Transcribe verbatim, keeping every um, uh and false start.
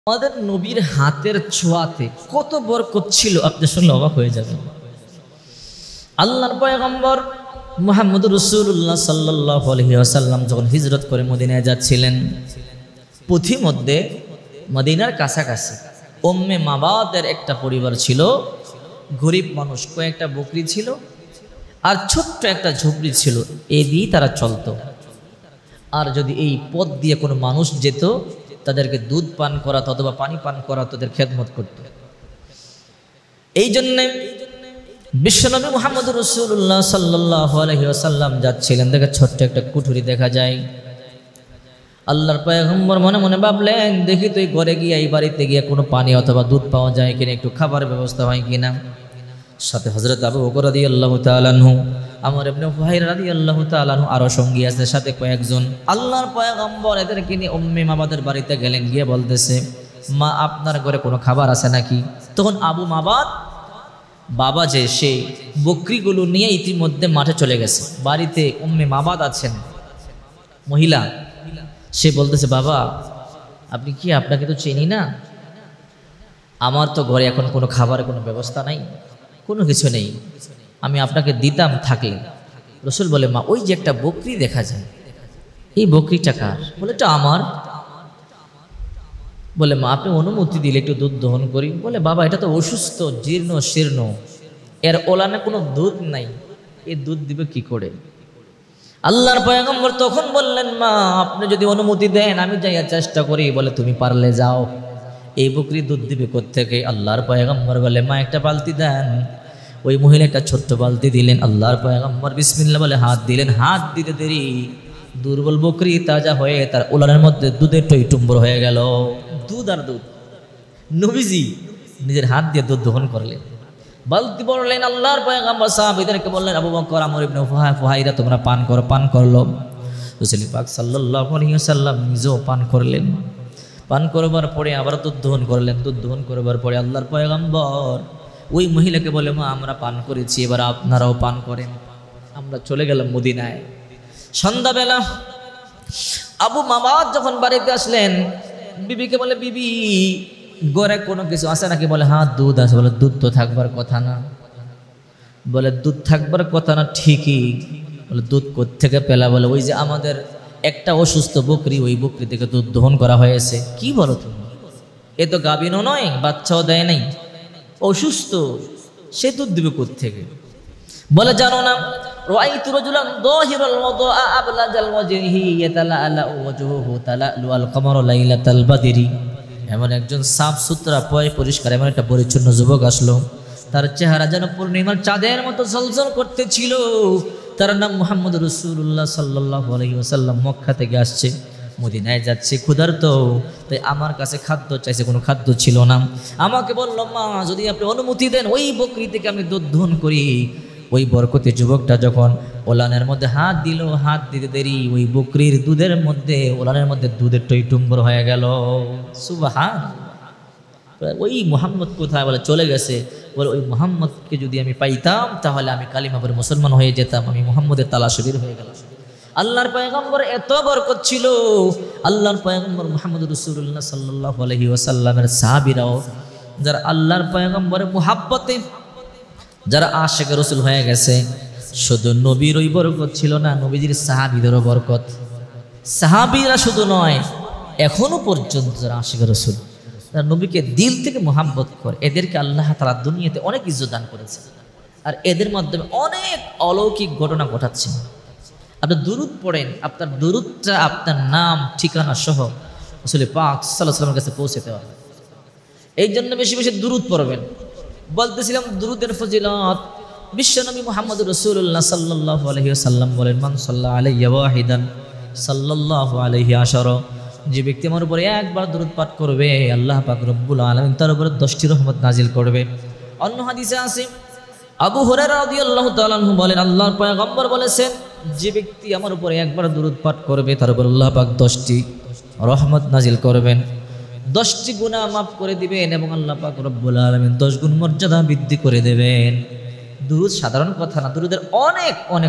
আমাদের নবীর হাতের ছোঁয়াতে কত বরকত ছিল আপনি শুনলে অবাক হয়ে যাবেন। আল্লাহর পয়গম্বর মুহাম্মদ রাসূলুল্লাহ সাল্লাল্লাহু আলাইহি ওয়াসাল্লাম যখন হিজরত করে মদিনায় যাচ্ছিলেন, পথিমধ্যে মদিনার কাছাকাছি উম্মে মাবাদের একটা পরিবার ছিল, গরিব মানুষ, কয়েকটা বকরি ছিল আর ছোট্ট একটা ঝুপড়ি ছিল, এই দিয়ে তারা চলতো। আর যদি এই পথ দিয়ে কোনো মানুষ যেত, তাদেরকে দুধ পান করাতো অথবা পানি পান করাতো, তাদের খেদমত করত। এই জন্যে বিশ্বনবী মুহাম্মদ রাসূলুল্লাহ সাল্লাল্লাহু আলাইহি ওয়াসাল্লাম যাচ্ছিলেন, দেখে ছোট্ট একটা কুঠুরি দেখা যায়। আল্লাহর পয়গম্বর মনে মনে ভাবলেন, দেখি তো এই ঘরে গিয়ে এই বাড়িতে গিয়ে কোনো পানি অথবা দুধ পাওয়া যায় কিনা, একটু খাবারের ব্যবস্থা হয় কিনা। সাথে হযরত আবু বকর রাদিয়াল্লাহু তাআলা আনহু, আমর ইবনে ফুহাইরা রাদিয়াল্লাহু তাআলা আনহু আরো সঙ্গী আছে, সাথে কয়েকজন। আল্লাহর পয়গম্বর এদেরকে নিয়ে উম্মে মাবাদের বাড়িতে গেলেন, গিয়ে বলতেছে, মা আপনার ঘরে কোনো খাবার আছে নাকি? তখন আবু মাবাদ বাবা যে সেই বকরিগুলো নিয়ে ইতিমধ্যে মাঠে চলে গেছে। বাড়িতে উম্মে মাবাদ আছেন মহিলা, সে বলতেছে, বাবা আপনি কি, আপনাকে তো চিনি না, আমার তো ঘরে এখন কোনো খাবারের কোনো ব্যবস্থা নাই, কোনো কিছু নেই, আমি আপনাকে দিতাম থাকলে। রসুল বলে, মা ওই যে একটা বকরি দেখা যায়, এই বকরিটা কার? বলে, এটা আমার। বলে, মা আপনি অনুমতি দিলে একটু দুধ দহন করি। বলে, বাবা এটা তো অসুস্থ, জীর্ণ শীর্ণ, এর ওলানে কোনো দুধ নাই, এই দুধ দিবে কি করে? আল্লাহর পয়গম্বর তখন বললেন, মা আপনি যদি অনুমতি দেন আমি যাইয়া চেষ্টা করি। বলে, তুমি পারলে যাও, এই বকরি দুধ দিবে কোত্থেকে? আল্লাহর পয়গম্বর বলে, মা একটা বালতি দেন। ওই মহিলা একটা ছোট্ট বালতি দিলেন। আল্লাহর পয়গম্বর বিসমিল্লাহ বলে হাত দিলেন। হাত দিতে দেরি দুর্বল বকরি তাজা হয়ে তার ওলানের মধ্যে দুধের টইটুম্বর হয়ে গেল। দুধ আর দুধ। নবীজি নিজের হাত দিয়ে দুধ দহন করলেন, বালতি পড়লেন। আল্লাহর পয়গম্বর সাহাবীদেরকে বললেন, আবু বকর, আমর ইবনে ফুহাইরা তোমরা পান করো। পান করলো। রাসূল পাক সাল্লাল্লাহু আলাইহি ওয়াসাল্লাম নিজেও পান করলেন। পান করবার পরে আবার দুধ দহন করলেন। দুধ দহন করবার পরে আল্লাহর পয়গম্বর ওই মহিলাকে বলে, মা আমরা পান করেছি, এবার আপনারাও পান করেন। আমরা চলে গেলাম মদিনায়। সন্ধ্যাবেলা আবু মাবাদ যখন বাড়িতে আসলেন, বিবিকে বলে, বিবি ঘরে কোনো কিছু আছে নাকি? বলে, হ্যাঁ দুধ আছে। বলে, দুধ তো থাকবার কথা না। বলে, দুধ থাকবার কথা না ঠিকই। বলে, দুধ কোত্থেকে পেলা? বলে, ওই যে আমাদের একটা অসুস্থ বকরি, ওই বকরি থেকে দুধ দহন করা হয়েছে। কি বলো তুমি? এ তো গাভীনও নয়, বাচ্চাও দেয় নাই, অসুস্থ, সে দুধ দিবে কোত্থেকে? বলে, জানো না, রাআইতু রাজুলান যাহিরাল ওয়াদা আবলাজাল ওয়াজহি ইয়াতালাআলা ওয়াজহুহু তালাআলুল কমর লাইলাতাল বাদরি। এমন একজন সাফ সুতরা পয় পরিষ্কার এমন একটা পরিচ্ছন্ন যুবক আসলো, তার চেহারা যেন পূর্ণিমার চাঁদের মতো ঝলঝল করতেছিল। তার নাম মুহাম্মদ রাসূলুল্লাহ সাল্লাল্লাহু আলাইহি ওয়াসাল্লাম। মক্কা থেকে আসছে, মদিনায় যাচ্ছে, ক্ষুধার্ত, তাই আমার কাছে খাদ্য চাইছে, কোনো খাদ্য ছিল না। আমাকে বলল, মা যদি আপনি অনুমতি দেন ওই বকরি থেকে আমি দুধ দহন করি। ওই বরকতি যুবকটা যখন ওলানের মধ্যে হাত দিল, হাত দিতে দেরি ওই বকরির দুধের মধ্যে, ওলানের মধ্যে দুধের টইটুম্বর হয়ে গেল। সুবহানাল্লাহ। ওই মুহাম্মদ কোথায়? বলে, চলে গেছে। বলে, ওই মুহাম্মদকে যদি আমি পাইতাম তাহলে আমি কালিমা পড়ে মুসলমান হয়ে যেতাম। আমি মুহাম্মদের তালাশে বের হয়ে গেলাম। আল্লাহর পয়গম্বর এত বরকত ছিল। আল্লাহর পয়গম্বর মুহাম্মদ রাসূলুল্লাহ সাল্লাল্লাহু আলাইহি ওয়াসাল্লামের সাহাবীরাও যারা আল্লাহর পয়গম্বরের মুহাব্বতে যারা আশিক রাসূল হয়ে গেছে, শুধু নবীর ওই বরকত ছিল না, নবীজির সাহাবীদেরও বরকত। সাহাবীরা শুধু নয়, এখনো পর্যন্ত যারা আশিক রাসূল, যারা নবীকে দিল থেকে মুহাব্বত করে, এদেরকে আল্লাহ তাআলা দুনিয়াতে অনেক ইজ্জত দান করেছে। আর এদের মাধ্যমে অনেক অলৌকিক ঘটনা ঘটাচ্ছেন। আপনি দুরুদ পড়েন, আপনার দুরুদটা আপনার নাম ঠিকানা সহ রাসূল পাক সাল্লাল্লাহু আলাইহি ওয়াসাল্লামের কাছে পৌঁছে দেওয়া হয়। এই জন্য বেশি বেশি দুরুদ পড়বেন। বলতেছিলাম দুরুদের ফজিলত। বিশ্বনবী মুহাম্মদ রাসূলুল্লাহ সাল্লাল্লাহু আলাইহি ওয়াসাল্লাম বলেন, মান সাল্লা আলাইহি ওয়াহিদান সাল্লাল্লাহু আলাইহি আশারা। যে ব্যক্তি আমার উপরে একবার দুরুদ পাঠ করবে, আল্লাহ পাক রব্বুল আলামিন তার উপরে দশটি রহমত নাজিল করবে। অন্য হাদিসে আছে, আবু হুরায়রা রাদিয়াল্লাহু তাআলা আনহু বলেন, আল্লাহর পয়গম্বর বলেছেন, যে ব্যক্তি আমার উপরে একবার দুরুদ পাঠ করবে তার উপর আল্লাহ পাক দশটি রহমত নাজিল করবেন, দশটি গুনাহ মাফ করে দিবেন এবং আল্লাহ পাক রব্বুল আলামিন দশ গুণ মর্যাদা বৃদ্ধি করে দেবেন। দুরুদ সাধারণ কথা না, দুরুদের অনেক অনেক